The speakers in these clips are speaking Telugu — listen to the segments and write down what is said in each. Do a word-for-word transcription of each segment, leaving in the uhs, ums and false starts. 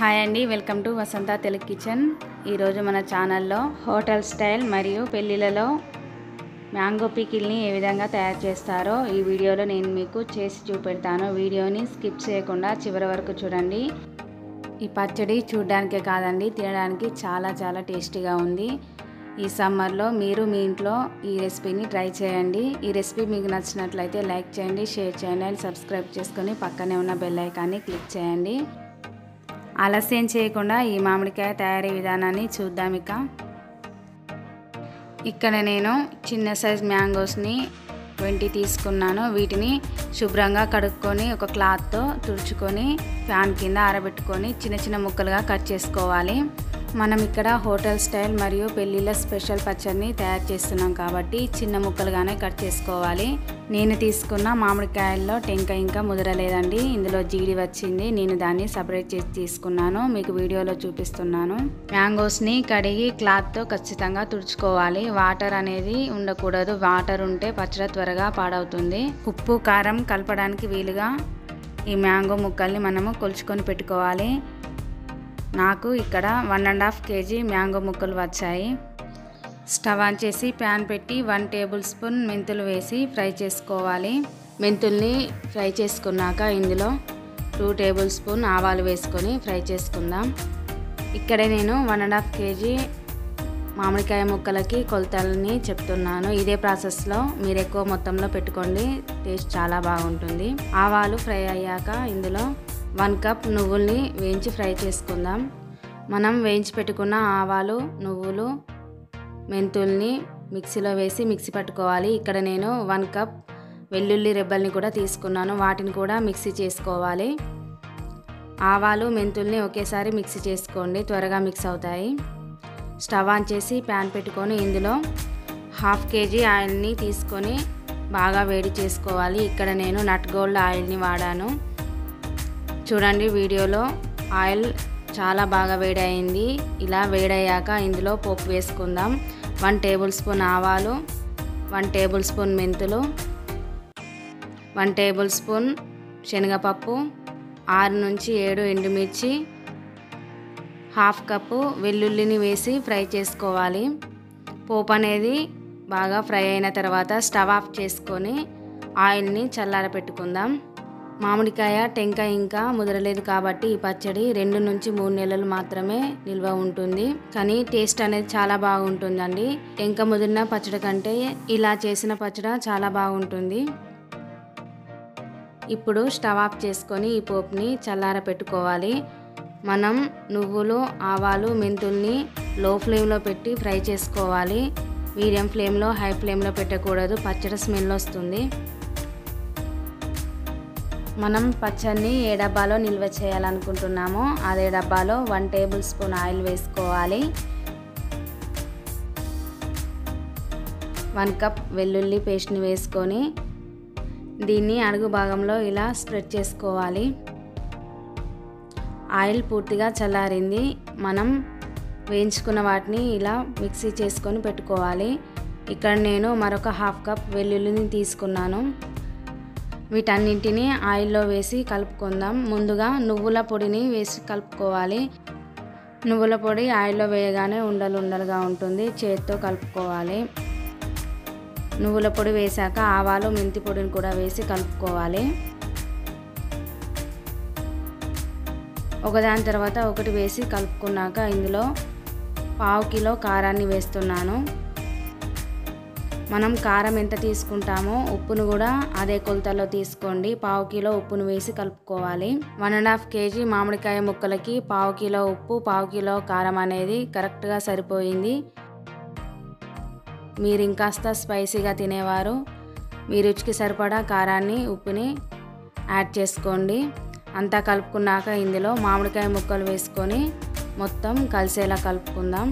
హాయ్ అండి, welcome to Vasantha Telugu kitchen. ఈరోజు మన ఛానల్లో హోటల్ స్టైల్ మరియు పెళ్ళిళ్ళలో మ్యాంగో పికిల్ని ఏ విధంగా తయారు చేస్తారో ఈ వీడియోలో నేను మీకు చేసి చూపెడతాను. వీడియోని స్కిప్ చేయకుండా చివరి వరకు చూడండి. ఈ పచ్చడి చూడడానికే కాదండి, తినడానికి చాలా చాలా టేస్టీగా ఉంది. ఈ సమ్మర్లో మీరు మీ ఇంట్లో ఈ రెసిపీని ట్రై చేయండి. ఈ రెసిపీ మీకు నచ్చినట్లయితే లైక్ చేయండి, షేర్ చేయండి అండ్ సబ్స్క్రైబ్ చేసుకొని పక్కనే ఉన్న బెల్ ఐకాన్ని క్లిక్ చేయండి. ఆలస్యం చేయకుండా ఈ మామిడికాయ తయారీ విధానాన్ని చూద్దాం. ఇక ఇక్కడ నేను చిన్న సైజ్ మ్యాంగోస్ని ట్వంటీ తీసుకున్నాను. వీటిని శుభ్రంగా కడుక్కొని ఒక క్లాత్తో తుడుచుకొని ఫ్యాన్ కింద ఆరబెట్టుకొని చిన్న చిన్న ముక్కలుగా కట్ చేసుకోవాలి. మనం ఇక్కడ హోటల్ స్టైల్ మరియు పెళ్ళిళ్ళ స్పెషల్ పచ్చడిని తయారు చేస్తున్నాం కాబట్టి చిన్న ముక్కలుగానే కట్ చేసుకోవాలి. నేను తీసుకున్న మామిడికాయల్లో టెంక ఇంకా ముదరలేదండి, ఇందులో జీడి వచ్చింది. నేను దాన్ని సపరేట్ చేసి తీసుకున్నాను, మీకు వీడియోలో చూపిస్తున్నాను. మ్యాంగోస్ని కడిగి క్లాత్తో ఖచ్చితంగా తుడుచుకోవాలి. వాటర్ అనేది ఉండకూడదు, వాటర్ ఉంటే పచ్చడి త్వరగా పాడవుతుంది. ఉప్పు కారం కలపడానికి వీలుగా ఈ మ్యాంగో ముక్కల్ని మనము కొలుచుకొని పెట్టుకోవాలి. నాకు ఇక్కడ one and half KG mango ముక్కలు వచ్చాయి. స్టవ్ ఆన్ చేసి ప్యాన్ పెట్టి వన్ టేబుల్ స్పూన్ మెంతులు వేసి ఫ్రై చేసుకోవాలి. మెంతుల్ని ఫ్రై చేసుకున్నాక ఇందులో టూ టేబుల్ స్పూన్ ఆవాలు వేసుకొని ఫ్రై చేసుకుందాం. ఇక్కడ నేను వన్ అండ్ హాఫ్ కేజీ మామిడికాయ ముక్కలకి కొలతల్ని చెప్తున్నాను. ఇదే ప్రాసెస్లో మీరు ఎక్కువ మొత్తంలో పెట్టుకోండి, టేస్ట్ చాలా బాగుంటుంది. ఆవాలు ఫ్రై అయ్యాక ఇందులో వన్ కప్ నువ్వుల్ని వేయించి ఫ్రై చేసుకుందాం. మనం వేయించి పెట్టుకున్న ఆవాలు, నువ్వులు, మెంతుల్ని మిక్సీలో వేసి మిక్సీ పట్టుకోవాలి. ఇక్కడ నేను వన్ కప్ వెల్లుల్లి రెబ్బల్ని కూడా తీసుకున్నాను, వాటిని కూడా మిక్సీ చేసుకోవాలి. ఆవాలు, మెంతుల్ని ఒకేసారి మిక్సీ చేసుకోండి, త్వరగా మిక్స్ అవుతాయి. స్టవ్ ఆన్ చేసి ప్యాన్ పెట్టుకొని ఇందులో హాఫ్ కేజీ ఆయిల్ని తీసుకొని బాగా వేడి చేసుకోవాలి. ఇక్కడ నేను నట్ గోల్డ్ ఆయిల్ని వాడాను. చూడండి వీడియోలో ఆయిల్ చాలా బాగా వేడయింది. ఇలా వేడయ్యాక ఇందులో పోపు వేసుకుందాం. వన్ టేబుల్ స్పూన్ ఆవాలు, వన్ టేబుల్ స్పూన్ మెంతులు, వన్ టేబుల్ స్పూన్ శనగపప్పు, ఆరు నుంచి ఏడు ఎండుమిర్చి, హాఫ్ కప్పు వెల్లుల్లిని వేసి ఫ్రై చేసుకోవాలి. పోపు అనేది బాగా ఫ్రై అయిన తర్వాత స్టవ్ ఆఫ్ చేసుకొని ఆయిల్ని చల్లార పెట్టుకుందాం. మామిడికాయ టెంక ఇంకా ముదరలేదు కాబట్టి ఈ పచ్చడి రెండు నుంచి మూడు నెలలు మాత్రమే నిల్వ ఉంటుంది, కానీ టేస్ట్ అనేది చాలా బాగుంటుందండి. టెంక ముదిరిన పచ్చడి కంటే ఇలా చేసిన పచ్చడి చాలా బాగుంటుంది. ఇప్పుడు స్టవ్ ఆఫ్ చేసుకొని ఈ పోపుని చల్లార పెట్టుకోవాలి. మనం నువ్వులు, ఆవాలు, మెంతుల్ని లో ఫ్లేమ్లో పెట్టి ఫ్రై చేసుకోవాలి. మీడియం ఫ్లేమ్లో, హై ఫ్లేమ్లో పెట్టకూడదు, పచ్చడి స్మెల్ వస్తుంది. మనం పచ్చడిని ఏ డబ్బాలో నిల్వ చేయాలనుకుంటున్నామో అదే డబ్బాలో వన్ టేబుల్ స్పూన్ ఆయిల్ వేసుకోవాలి. వన్ కప్ వెల్లుల్లి పేస్ట్ని వేసుకొని దీన్ని అడుగు భాగంలో ఇలా స్ప్రెడ్ చేసుకోవాలి. ఆయిల్ పూర్తిగా చల్లారింది. మనం వేయించుకున్న వాటిని ఇలా మిక్సీ చేసుకొని పెట్టుకోవాలి. ఇక్కడ నేను మరొక హాఫ్ కప్ వెల్లుల్లిని తీసుకున్నాను. వీటన్నింటినీ ఆయిల్లో వేసి కలుపుకుందాం. ముందుగా నువ్వుల పొడిని వేసి కలుపుకోవాలి. నువ్వుల పొడి ఆయిల్లో వేయగానే ఉండలు ఉండలుగా ఉంటుంది, చేతితో కలుపుకోవాలి. నువ్వుల పొడి వేశాక ఆవాలు, మెంతి పొడిని కూడా వేసి కలుపుకోవాలి. ఒకదాని తర్వాత ఒకటి వేసి కలుపుకున్నాక ఇందులో పావు కిలో కారాన్ని వేస్తున్నాను. మనం కారం ఎంత తీసుకుంటామో ఉప్పును కూడా అదే కొలతలో తీసుకోండి. పావు కిలో ఉప్పును వేసి కలుపుకోవాలి. వన్ అండ్ హాఫ్ కేజీ మామిడికాయ ముక్కలకి పావు కిలో ఉప్పు, పావు కిలో కారం అనేది కరెక్ట్గా సరిపోయింది. మీరు ఇంకాస్త స్పైసీగా తినేవారు మీ రుచికి సరిపడా కారాన్ని, ఉప్పుని యాడ్ చేసుకోండి. అంతా కలుపుకున్నాక ఇందులో మామిడికాయ ముక్కలు వేసుకొని మొత్తం కలిసేలా కలుపుకుందాం.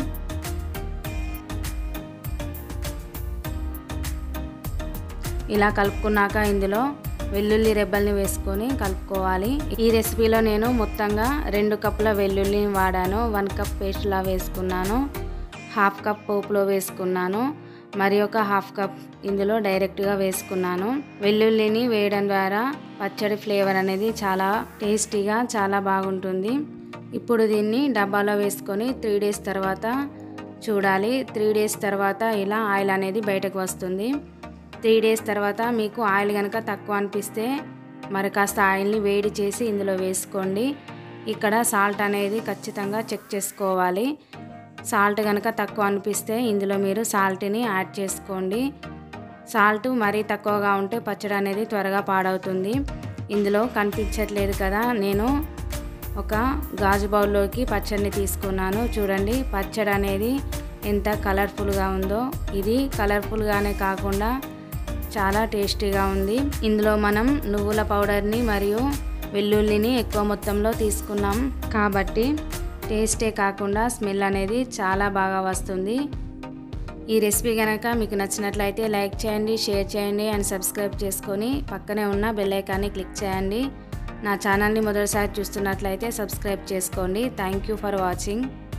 ఇలా కలుపుకున్నాక ఇందులో వెల్లుల్లి రెబ్బల్ని వేసుకొని కలుపుకోవాలి. ఈ రెసిపీలో నేను మొత్తంగా రెండు కప్పుల వెల్లుల్లిని వాడాను. వన్ కప్ పేస్ట్లా వేసుకున్నాను, హాఫ్ కప్ పోపులో వేసుకున్నాను, మరి ఒక హాఫ్ కప్ ఇందులో డైరెక్ట్గా వేసుకున్నాను. వెల్లుల్లిని వేయడం ద్వారా పచ్చడి ఫ్లేవర్ అనేది చాలా టేస్టీగా చాలా బాగుంటుంది. ఇప్పుడు దీన్ని డబ్బాలో వేసుకొని త్రీ డేస్ తర్వాత చూడాలి. త్రీ డేస్ తర్వాత ఇలా ఆయిల్ అనేది బయటకు వస్తుంది. త్రీ డేస్ తర్వాత మీకు ఆయిల్ కనుక తక్కువ అనిపిస్తే మరి కాస్త ఆయిల్ని వేడి చేసి ఇందులో వేసుకోండి. ఇక్కడ సాల్ట్ అనేది ఖచ్చితంగా చెక్ చేసుకోవాలి. సాల్ట్ కనుక తక్కువ అనిపిస్తే ఇందులో మీరు సాల్ట్ని యాడ్ చేసుకోండి. సాల్ట్ మరీ తక్కువగా ఉంటే పచ్చడి అనేది త్వరగా పాడవుతుంది. ఇందులో కనిపించట్లేదు కదా, నేను ఒక గాజు బౌల్లోకి పచ్చడిని తీసుకున్నాను. చూడండి పచ్చడి అనేది ఎంత కలర్ఫుల్గా ఉందో. ఇది కలర్ఫుల్గానే కాకుండా చాలా టేస్టీగా ఉంది. ఇందులో మనం నువ్వుల పౌడర్ని మరియు వెల్లుల్లిని ఎక్కువ మొత్తంలో తీసుకున్నాం కాబట్టి టేస్టే కాకుండా స్మెల్ అనేది చాలా బాగా వస్తుంది. ఈ రెసిపీ కనుక మీకు నచ్చినట్లయితే లైక్ చేయండి, షేర్ చేయండి అండ్ సబ్స్క్రైబ్ చేసుకొని పక్కనే ఉన్న బెల్ ఐకాన్ని క్లిక్ చేయండి. నా ఛానల్ని మొదటిసారి చూస్తున్నట్లయితే సబ్స్క్రైబ్ చేసుకోండి. Thank you for watching.